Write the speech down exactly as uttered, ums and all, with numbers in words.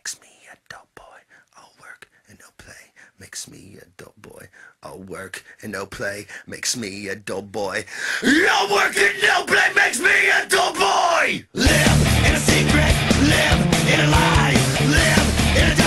makes me a dull boy. All work and no play makes me a dull boy. All work and no play makes me a dull boy. All work and no play makes me a dull boy. Live in a secret, live in a lie, live in a